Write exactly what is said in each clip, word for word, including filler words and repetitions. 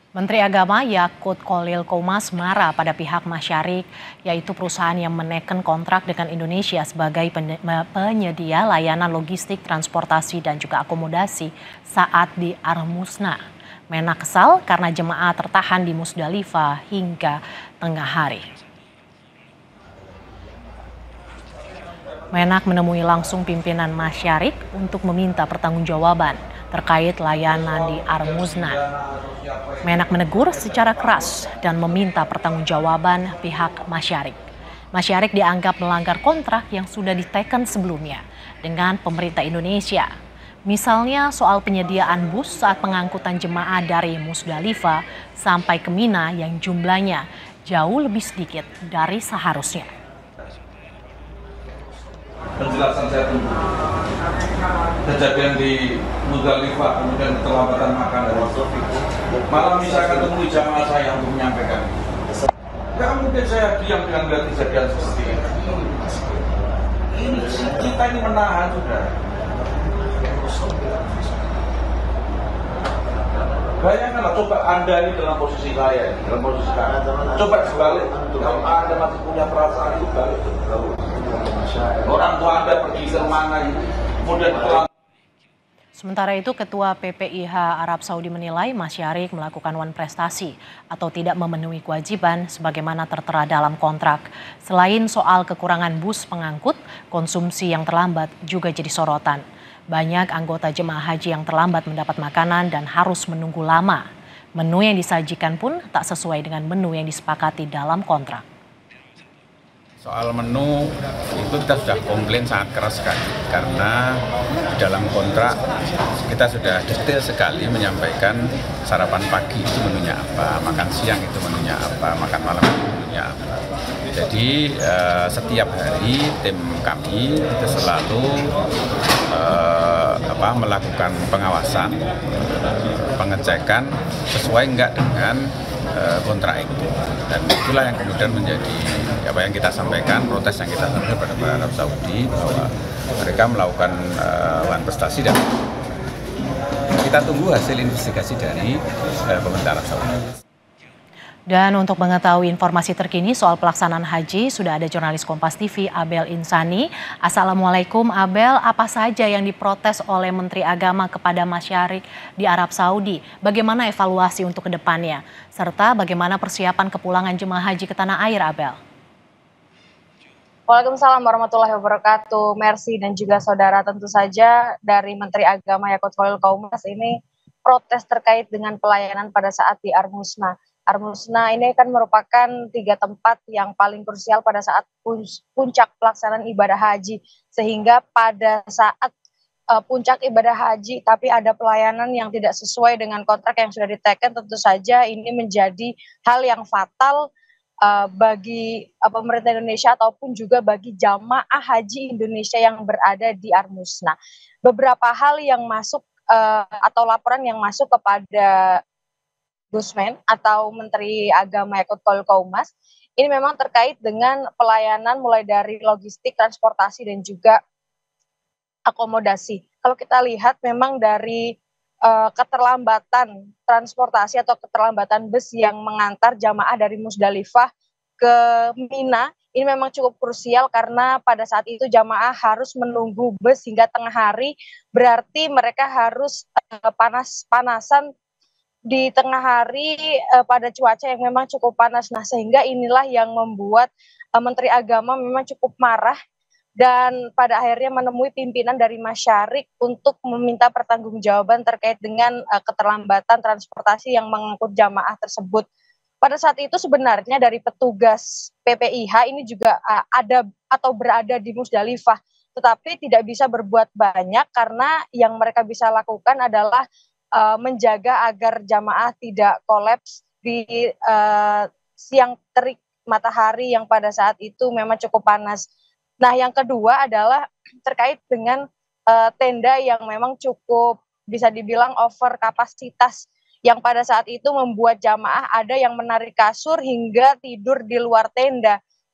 Menteri Agama Yakut Khalil Qomas marah pada pihak Masyarik, yaitu perusahaan yang menekan kontrak dengan Indonesia sebagai penyedia layanan logistik, transportasi, dan juga akomodasi saat di Armusna. Menak kesal karena jemaah tertahan di Musdalifah hingga tengah hari. Menak menemui langsung pimpinan Masyarik untuk meminta pertanggungjawaban terkait layanan di Armusna. Menak menegur secara keras dan meminta pertanggungjawaban pihak Masyarik. Masyarik dianggap melanggar kontrak yang sudah diteken sebelumnya dengan pemerintah Indonesia. Misalnya soal penyediaan bus saat pengangkutan jemaah dari Musdalifah sampai ke Mina yang jumlahnya jauh lebih sedikit dari seharusnya. Penjelasan saya tunggu. Kejadian di Musdalifah, kemudian keterlambatan makan dari Sofi. Malam misalkan temui jamaah saya untuk menyampaikan. Gak mungkin saya diam dengan melihat kejadian seperti ini. Ini kita ini menahan sudah. Bayangkanlah, coba Anda ini dalam posisi saya, dalam posisi saya. Coba sebalik, kalau Anda masih punya perasaan itu balik. Orang tua Anda pergi ke mana, kemudian pulang. Sementara itu, Ketua P P I H Arab Saudi menilai Masyarik melakukan wan prestasi atau tidak memenuhi kewajiban sebagaimana tertera dalam kontrak. Selain soal kekurangan bus pengangkut, konsumsi yang terlambat juga jadi sorotan. Banyak anggota jemaah haji yang terlambat mendapat makanan dan harus menunggu lama. Menu yang disajikan pun tak sesuai dengan menu yang disepakati dalam kontrak. Soal menu itu kita sudah komplain sangat keras sekali karena di dalam kontrak kita sudah detail sekali menyampaikan sarapan pagi itu menunya apa, makan siang itu menunya apa, makan malam itu menunya apa. Jadi eh, setiap hari tim kami itu selalu eh, apa, melakukan pengawasan, pengecekan sesuai enggak dengan eh, kontrak itu, dan itulah yang kemudian menjadi apa yang kita sampaikan, protes yang kita sampaikan kepada Arab Saudi bahwa mereka melakukan uh, wan prestasi dan kita tunggu hasil investigasi dari uh, pemerintah Arab Saudi. Dan untuk mengetahui informasi terkini soal pelaksanaan haji, sudah ada jurnalis Kompas T V Abel Insani. Assalamualaikum Abel, apa saja yang diprotes oleh Menteri Agama kepada Masyarik di Arab Saudi? Bagaimana evaluasi untuk kedepannya? Serta bagaimana persiapan kepulangan jemaah haji ke tanah air, Abel? Waalaikumsalam warahmatullahi wabarakatuh. Mercy dan juga saudara, tentu saja dari Menteri Agama Yakut Khalil Qomas ini protes terkait dengan pelayanan pada saat di Armusna. Armusna ini kan merupakan tiga tempat yang paling krusial pada saat puncak pelaksanaan ibadah haji, sehingga pada saat uh, puncak ibadah haji tapi ada pelayanan yang tidak sesuai dengan kontrak yang sudah diteken, tentu saja ini menjadi hal yang fatal Uh, bagi uh, pemerintah Indonesia ataupun juga bagi jamaah haji Indonesia yang berada di Armusna. Beberapa hal yang masuk uh, atau laporan yang masuk kepada Gusmen atau Menteri Agama Yakut Khalil Qomas ini memang terkait dengan pelayanan mulai dari logistik, transportasi, dan juga akomodasi. Kalau kita lihat memang dari Uh, keterlambatan transportasi atau keterlambatan bus yang mengantar jamaah dari Musdalifah ke Mina ini memang cukup krusial karena pada saat itu jamaah harus menunggu bus hingga tengah hari, berarti mereka harus uh, panas-panasan di tengah hari uh, pada cuaca yang memang cukup panas. Nah, sehingga inilah yang membuat uh, Menteri Agama memang cukup marah dan pada akhirnya menemui pimpinan dari Masyarik untuk meminta pertanggungjawaban terkait dengan uh, keterlambatan transportasi yang mengangkut jamaah tersebut. Pada saat itu sebenarnya dari petugas P P I H ini juga uh, ada atau berada di Musdalifah, tetapi tidak bisa berbuat banyak karena yang mereka bisa lakukan adalah uh, menjaga agar jamaah tidak kolaps di uh, siang terik matahari yang pada saat itu memang cukup panas. Nah, yang kedua adalah terkait dengan uh, tenda yang memang cukup bisa dibilang over kapasitas, yang pada saat itu membuat jamaah ada yang menarik kasur hingga tidur di luar tenda.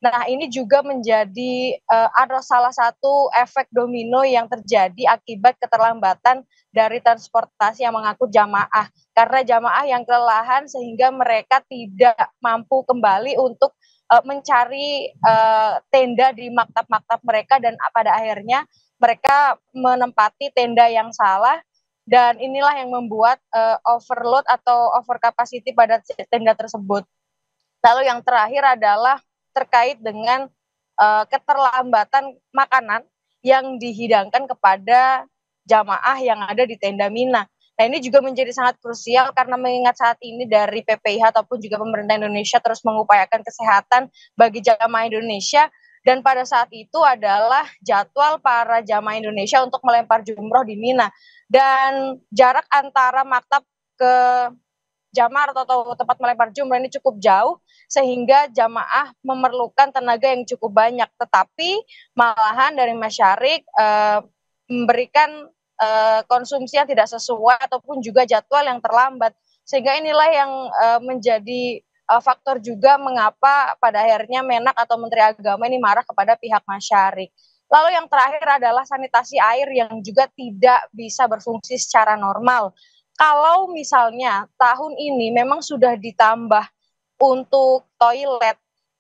Nah, ini juga menjadi uh, ada salah satu efek domino yang terjadi akibat keterlambatan dari transportasi yang mengangkut jamaah. Karena jamaah yang kelelahan sehingga mereka tidak mampu kembali untuk uh, mencari uh, tenda di maktab-maktab mereka, dan pada akhirnya mereka menempati tenda yang salah, dan inilah yang membuat uh, overload atau over capacity pada tenda tersebut. Lalu yang terakhir adalah terkait dengan uh, keterlambatan makanan yang dihidangkan kepada jamaah yang ada di tenda Mina. Nah, ini juga menjadi sangat krusial karena mengingat saat ini dari P P I H ataupun juga pemerintah Indonesia terus mengupayakan kesehatan bagi jamaah Indonesia, dan pada saat itu adalah jadwal para jamaah Indonesia untuk melempar jumroh di Mina, dan jarak antara maktab ke jamar atau tempat melempar jumroh ini cukup jauh sehingga jamaah memerlukan tenaga yang cukup banyak, tetapi malahan dari Masyarik uh, memberikan uh, konsumsi yang tidak sesuai ataupun juga jadwal yang terlambat, sehingga inilah yang uh, menjadi uh, faktor juga mengapa pada akhirnya Menak atau Menteri Agama ini marah kepada pihak Masyarik. Lalu yang terakhir adalah sanitasi air yang juga tidak bisa berfungsi secara normal. Kalau misalnya tahun ini memang sudah ditambah untuk toilet,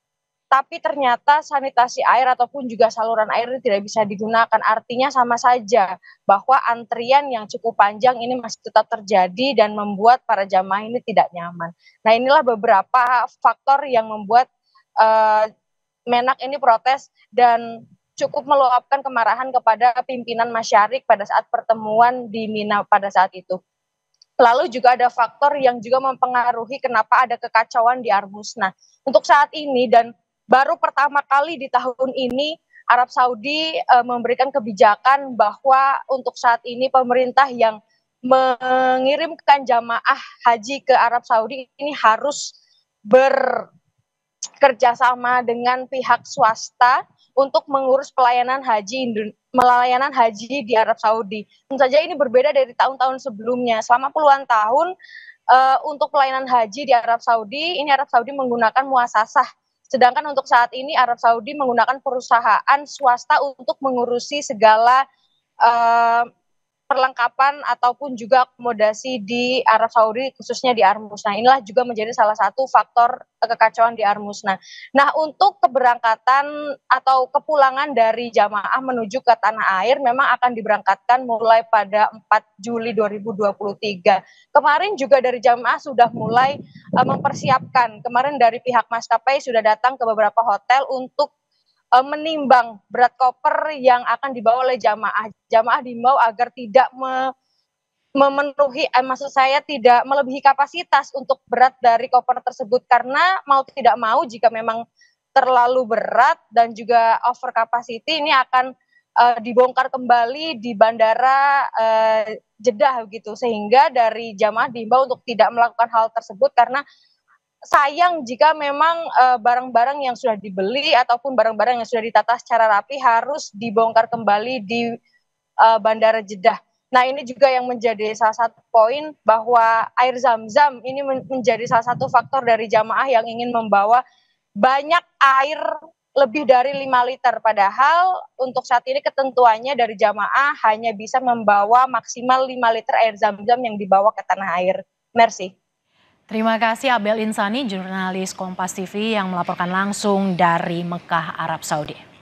tapi ternyata sanitasi air ataupun juga saluran air ini tidak bisa digunakan, artinya sama saja bahwa antrian yang cukup panjang ini masih tetap terjadi dan membuat para jamaah ini tidak nyaman. Nah, inilah beberapa faktor yang membuat uh, Menak ini protes dan cukup meluapkan kemarahan kepada pimpinan Masyarik pada saat pertemuan di Mina pada saat itu. Lalu juga ada faktor yang juga mempengaruhi kenapa ada kekacauan di Armusna. Untuk saat ini dan baru pertama kali di tahun ini Arab Saudi e, memberikan kebijakan bahwa untuk saat ini pemerintah yang mengirimkan jamaah haji ke Arab Saudi ini harus bekerjasama dengan pihak swasta untuk mengurus pelayanan haji pelayanan haji di Arab Saudi. Tentu saja ini berbeda dari tahun-tahun sebelumnya. Selama puluhan tahun uh, untuk pelayanan haji di Arab Saudi, ini Arab Saudi menggunakan muasasah. Sedangkan untuk saat ini Arab Saudi menggunakan perusahaan swasta untuk mengurusi segala uh, perlengkapan ataupun juga akomodasi di Arab Saudi, khususnya di Armusna. Inilah juga menjadi salah satu faktor kekacauan di Armusna. Nah, untuk keberangkatan atau kepulangan dari jamaah menuju ke tanah air memang akan diberangkatkan mulai pada empat Juli dua ribu dua puluh tiga. Kemarin juga dari jamaah sudah mulai uh, mempersiapkan. Kemarin dari pihak maskapai sudah datang ke beberapa hotel untuk menimbang berat koper yang akan dibawa oleh jamaah. Jamaah diimbau agar tidak me, memenuhi, eh, maksud saya tidak melebihi kapasitas untuk berat dari koper tersebut, karena mau tidak mau jika memang terlalu berat dan juga over capacity ini akan uh, dibongkar kembali di bandara uh, Jeddah gitu, sehingga dari jamaah diimbau untuk tidak melakukan hal tersebut karena sayang jika memang barang-barang uh, yang sudah dibeli ataupun barang-barang yang sudah ditata secara rapi harus dibongkar kembali di uh, Bandara Jeddah. Nah, ini juga yang menjadi salah satu poin bahwa air zam-zam ini men menjadi salah satu faktor dari jamaah yang ingin membawa banyak air lebih dari lima liter. Padahal untuk saat ini ketentuannya dari jamaah hanya bisa membawa maksimal lima liter air zam-zam yang dibawa ke tanah air. Merci. Terima kasih Abel Insani, jurnalis Kompas T V yang melaporkan langsung dari Mekah, Arab Saudi.